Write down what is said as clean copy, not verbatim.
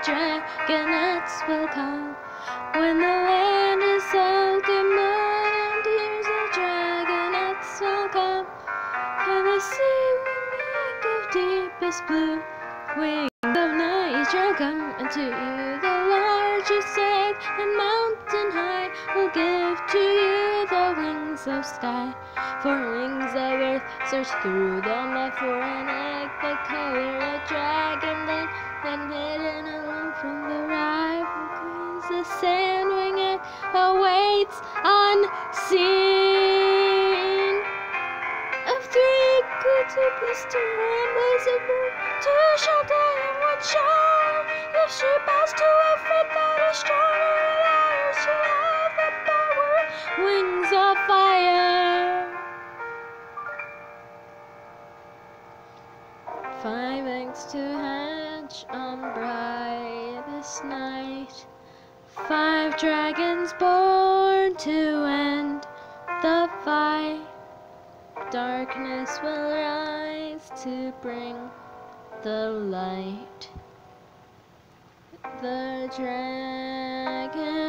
dragonets will come. When the land is soaked in mud and tears, the dragonets will come. And the sea will make of deepest blue. Wings of night shall come unto you. The largest egg and mountain high will give to you the wings of sky. For wings of earth search through the mud for an egg the color of dragon. Then hidden alone from the rival queens, the sand-winged egg awaits unseen. Of three equal to blister and blaze of burn, two shall die and one shine. If she bows to a fate that is stronger than ours, she'll have the power, wings of fire. 5 eggs to hatch on brightest night, 5 dragons born to end the fight. Darkness will rise to bring the light. The dragon